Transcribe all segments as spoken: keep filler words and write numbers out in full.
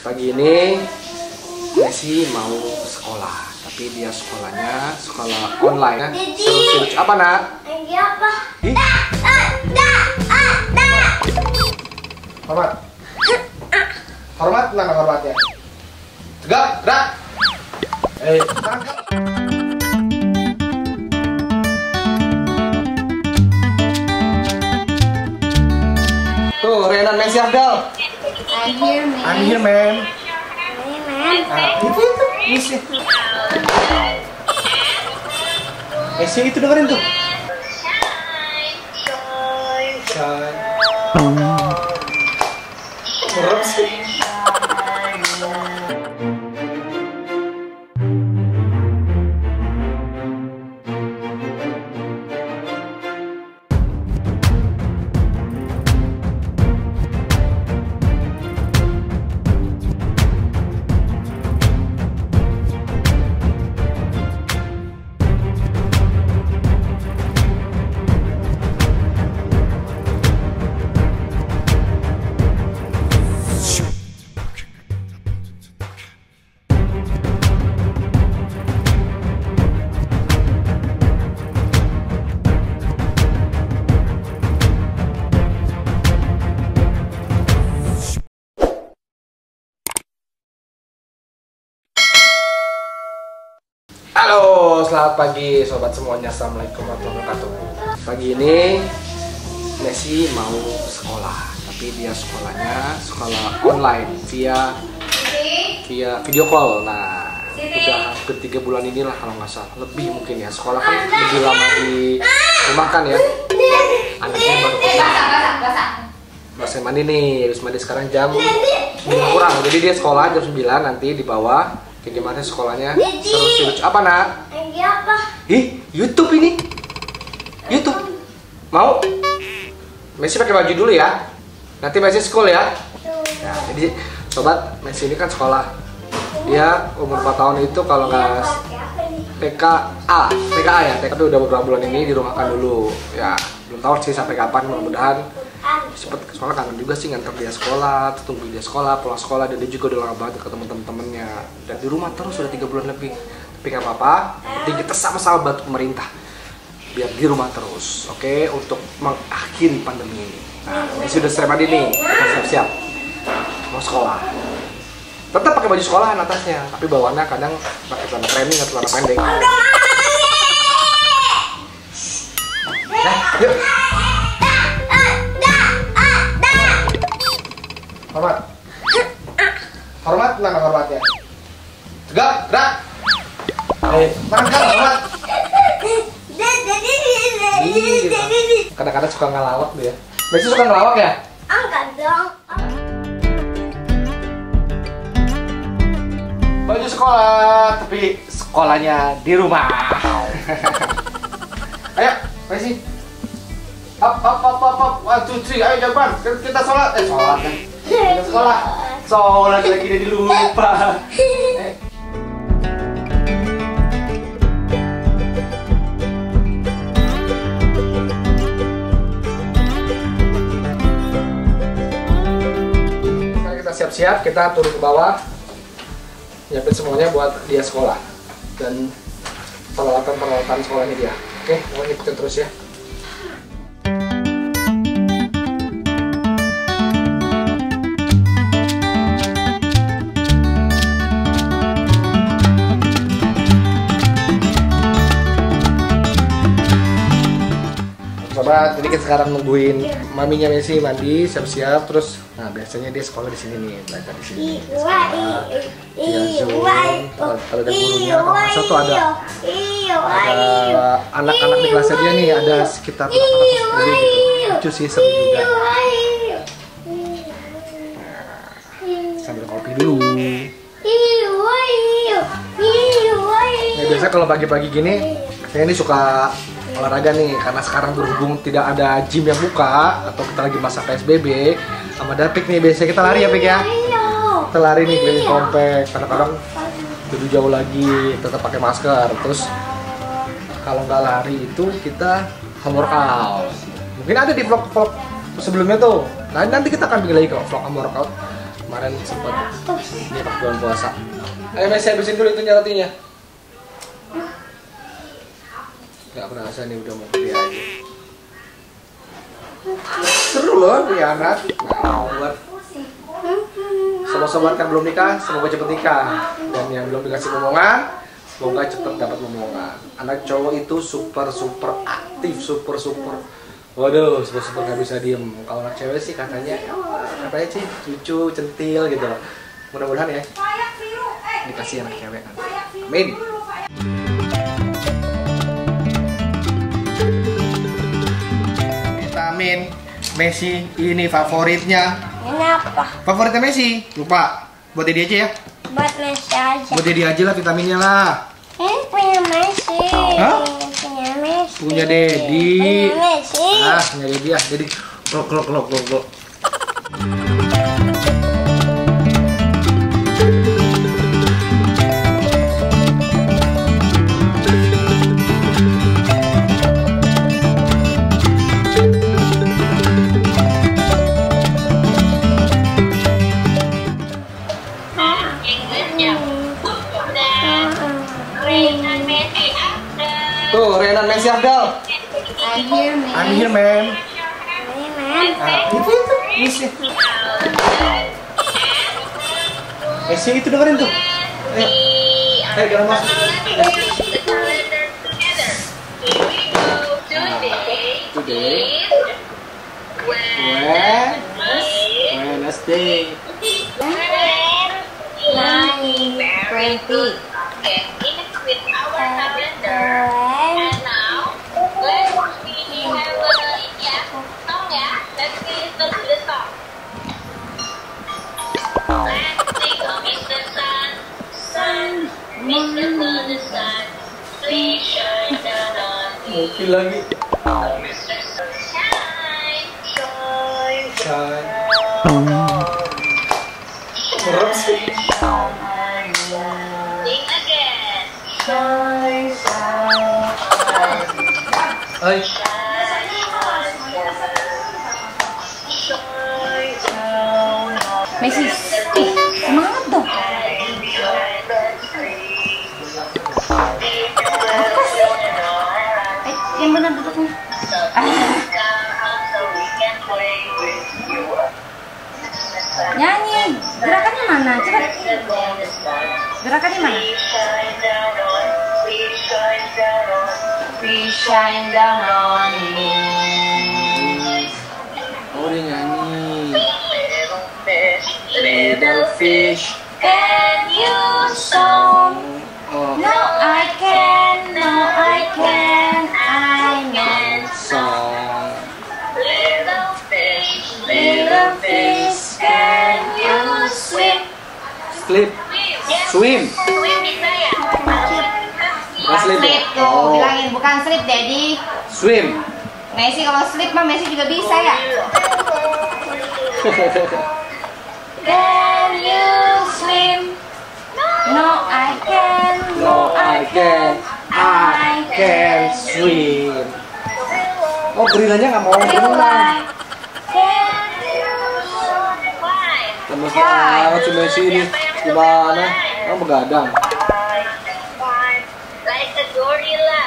Pagi ini Messi mau sekolah, tapi dia sekolahnya sekolah online ya. Terus apa nak? Lagi apa? Ih? Hormat. Hormat, mana hormatnya? Tegak, gerak. Eh, tangkap. Tuh, Renan Messi Abdal. I'm here, man. I'm here, man. Hey, man. Nah, itu itu Messi. Messi itu dengerin tuh. Shy. Merep sih. Halo, selamat pagi sobat semuanya. Assalamualaikum warahmatullahi wabarakatuh. Pagi ini Messi mau sekolah, tapi dia sekolahnya sekolah online via via video call. Nah, udah hampir tiga bulan inilah kalau nggak salah, lebih mungkin ya. Sekolah kan lebih lama di rumah kan ya. Anaknya baru selesai mandi nih, habis mandi sekarang jam sembilan kurang. Jadi dia sekolah jam sembilan, nanti di bawah. Kayak gimana sekolahnya? Seru-seru. Apa nak? Lagi apa? Ih, YouTube ini. YouTube. Mau? Messi pakai baju dulu ya. Nanti Messi school ya. Nah, jadi sobat, Messi ini kan sekolah. Dia umur empat tahun itu kalau nggak T K A, T K A ya. T K A tapi udah beberapa bulan ini dirumahkan dulu. Ya, belum tahu sih sampai kapan. Mudah-mudahan cepet, soalnya kangen juga sih nganter dia sekolah, tunggu dia sekolah, pulang sekolah, dan dia juga udah lama banget ketemu temen-temennya. Dan di rumah terus udah tiga bulan lebih. Tapi gak apa-apa, penting kita sama-sama bantu pemerintah biar di rumah terus, oke, okay? Untuk mengakhiri pandemi ini. Nah, ini sudah selesai mandi nih, kita siap-siap mau sekolah. Tetap pakai baju sekolahan atasnya, tapi bawahnya kadang pakai celana training atau celana pendek. Nah, yuk. Hormat. Hormat, mana hormatnya? Tegak, gerak. Eh, tangkap hormat. Kadang-kadang suka ngelawak dia. Messi suka ngelawak ya? Angkat dong. Baju sekolah, tapi sekolahnya di rumah. Ayo, Messi. Up, up, up, up, up. One, two, three. Ayo jawaban. Kita sholat. Eh, sholat kan? Kita sekolah. Sholat lagi dia lupa. Eh. Sekarang kita siap-siap. Kita turun ke bawah. Nyiapin semuanya buat dia sekolah dan peralatan-peralatan sekolahnya dia. Oke, mau ikutin terus ya. Sobat, jadi kita sekarang nungguin maminya Messi mandi, siap-siap, terus nah biasanya dia sekolah di sini nih, belajar di sini. Dia Zoom, kalau ada gurunya, kalau masa tuh ada ada anak-anak di kelasnya dia nih, ada sekitar delapan ratus sepuluh gitu. Lucu sih, seru juga. Nah, sambil kopi dulu. Nah, biasa kalau pagi-pagi gini, saya ini suka olahraga nih, karena sekarang berhubung tidak ada gym yang buka atau kita lagi masa P S B B sama Dapik nih, biasanya kita lari ya Pik ya. Kita lari nih keliling komplek, kadang-kadang lebih jauh lagi, tetap pakai masker. Terus kalau nggak lari itu kita home workout. Mungkin ada di vlog-vlog sebelumnya tuh. Nah, nanti kita akan bikin lagi kok vlog home workout Kemarin sempat ini pas bulan puasa. Ayo Messi habisin dulu itunya rotinya. Gak berasa nih udah mau gede aja. Seru loh punya anak. Nah, buat sobat-sobat kan belum nikah, semoga cepet nikah. Dan yang belum dikasih momongan, semoga cepet dapat momongan. Anak cowok itu super super aktif, super super. Waduh, super super nggak bisa diem. Kalau anak cewek sih katanya, katanya sih lucu, centil gitu loh. Mudah-mudahan ya dikasih anak cewek. Amin. Vitamin Messi ini favoritnya. Ini apa? Favoritnya Messi? Lupa. Buat Dedi aja ya. Buat Messi aja. Buat Dedi aja lah vitaminnya lah. Ini punya Messi. Hah? Punya Messi. Punya Dedi. Punya Messi. Ah, punya Dedi ya. Jadi klok klok klok klok klok. Tuh, Renan Messi Abdal. I hear me. I'm here, man. Ini man. Ah, itu itu Messi. Messi itu dengerin tuh. Ayo, ayo jangan masuk. Today, Wednesday. Nine twenty. Mobil lagi. Shine. Berat sih. Hai. Messi, ih, semangat dong. Eh, yang benar duduknya. Ah. Nyanyi, gerakannya mana? Cepat. Gerakannya mana? Please shine down on me. Oh, dia nyanyi. Little fish. Can you song? Oh, No, I can. No, I can. I meant song. little fish. Little fish, can you swim? Sleep. Swim. Bukan sleep. Slip tuh, Oh. bilangin bukan slip, Daddy. Swim. Messi kalau slip mah Messi juga bisa ya. Can you swim? No, I can. No, I can. I can swim. Oh, gerilanya nggak mau berenang. Can you fly? Lemes banget si Messi ini. Gimana? Oh, begadang. Like a gorilla.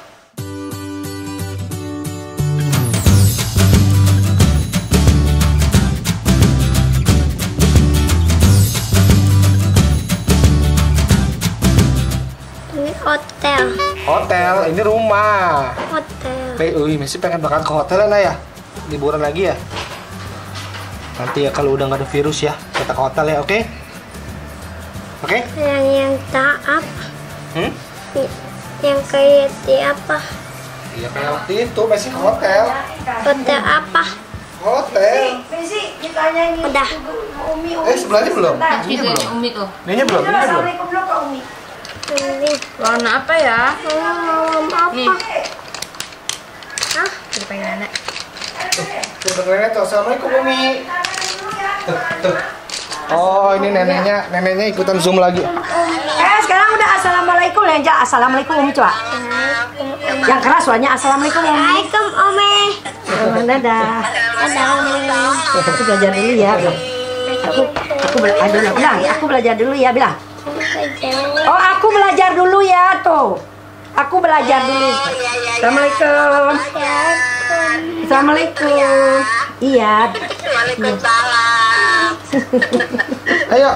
Ini hotel. Hotel, ini rumah. Hotel. Me, Ui, Messi pengen berangkat ke hotel ya, Nay, ya? Liburan lagi ya? Nanti ya kalau udah nggak ada virus ya, kita ke hotel ya, oke? Oke? Yang yang taap. Hmm? Yang kayak di apa? Iya kayak waktu itu, Messi ke hotel. Hotel apa? Hotel. Messi, ditanyain Udah. Umi, Eh, sebelahnya belum? Ini Itu belum? Umi tuh. Ini belum, ini belum. Assalamualaikum dulu Kak Umi. Ini. Warna apa ya? Malam apa? Nih. Hah? Kita pengen anak. Tuh, neneknya tuh, Assalamualaikum Umi. Tuh, tuh. Oh, ini neneknya, neneknya ikutan zoom lagi. Eh, sekarang udah assalamualaikum Lenja. Assalamualaikum Umi coba. Yang keras suaranya assalamualaikum Umi. Assalamualaikum Ome. Oh, dadah. Dadah Ome. Aku belajar dulu ya. Aku, aku belajar dulu, bilang. Aku belajar dulu ya, bilang. Oh, aku belajar dulu ya, tuh. Aku belajar dulu. Assalamualaikum. Assalamualaikum. Iya. Waalaikumsalam. Ayo.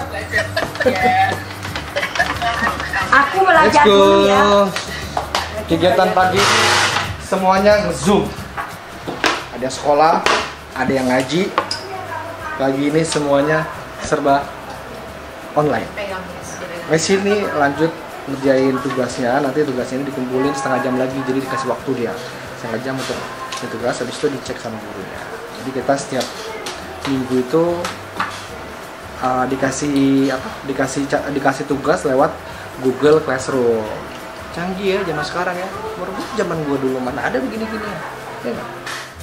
Aku Let's belajar go. dulu ya. Kegiatan pagi semuanya nge-zoom. Ada sekolah, ada yang ngaji. Pagi ini semuanya serba online. Messi ini lanjut ngerjain tugasnya. Nanti tugasnya ini dikumpulin setengah jam lagi, jadi dikasih waktu dia setengah jam untuk tugas. Habis itu dicek sama gurunya. Jadi kita setiap minggu itu uh, dikasih apa? Dikasih dikasih tugas lewat Google Classroom. Canggih ya zaman sekarang ya. Baru zaman gua dulu mana ada begini-gini. Ya nggak?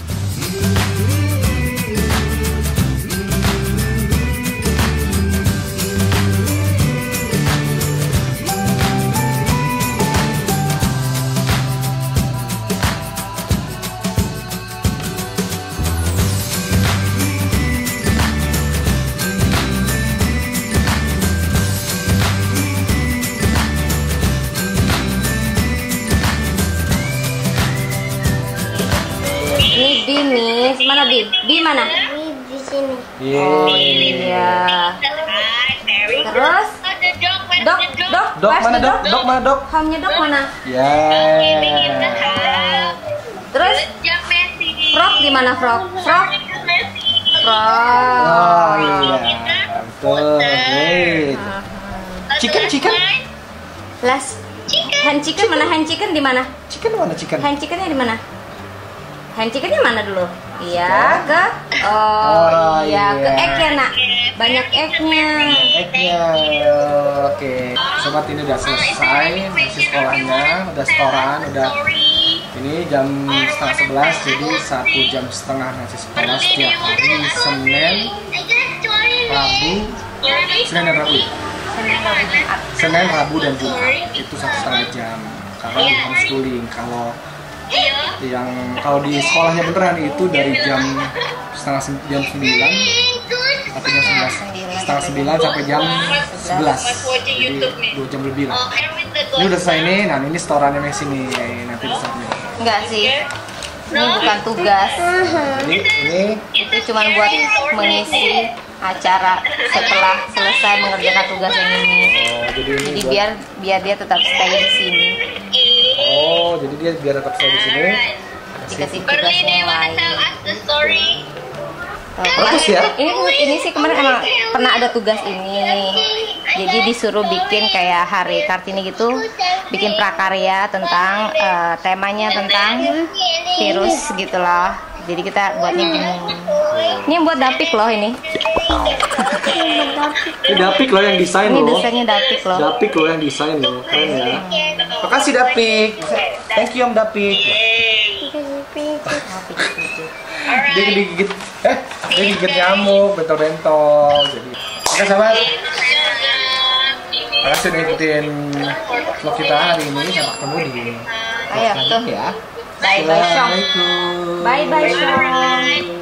Ini Bi, Miss. Mana Bi? Bi mana? Di sini. Oh iya. Terus? Dok, dok, Dok where's mana the dok? Dok mana dok? Home-nya dok mana? Ya. Terus? Frog di mana Frog? Frog? Frog. Oh iya. Betul. Great. Chicken chicken. Last. Hand chicken mana? Hand chicken di mana? Chicken mana chicken? Hand chickennya di mana? Hand chickennya mana dulu? Iya ke? Oh, Oh, iya ke iya. egg ya nak? Banyak eggnya. Egg-nya. Oke. Sobat ini udah selesai masih sekolahnya, udah setoran, udah ini jam setengah sebelas, jadi satu jam setengah masih sekolah setiap hari Senin, Rabu, Senin dan Rabu. Senin, Rabu dan Jumat itu satu setengah jam karena di homeschooling. Kalau yang kalau di sekolahnya beneran itu dari jam setengah sem- jam sembilan sampai jam sebelas, setengah sembilan sampai jam sebelas, jadi dua jam lebih lah. Ini udah selesai nih, nah ini setorannya Messi nih, nanti bisa nih. Enggak sih. Ini bukan tugas. Jadi ini Itu cuma buat mengisi acara setelah selesai mengerjakan tugas yang ini. oh, jadi ini Jadi buat- biar biar dia tetap stay di sini. oh jadi dia biar tetap stay di sini. Dikasih tugas yang lain. Oh, Bagus ya? Ini ini sih kemarin emang pernah ada tugas ini. Jadi disuruh bikin kayak hari Kartini gitu, bikin prakarya tentang eh, temanya tentang virus gitulah. Jadi kita buatnya gini. Ini yang buat Dapik loh ini. Ini Dapik loh yang desain Ini loh. desainnya Dapik loh. Dapik loh yang desain loh, keren ya. Makasih Dapik. Thank you Om Dapik. Dia digigit, eh, dia gigit nyamuk, bentol-bentol. Jadi, oke sahabat. Makasih udah ikutin vlog kita hari ini. Sampai ketemu di Ayo tuh. ya. Bye bye Syong. Assalamualaikum. Bye bye Syong.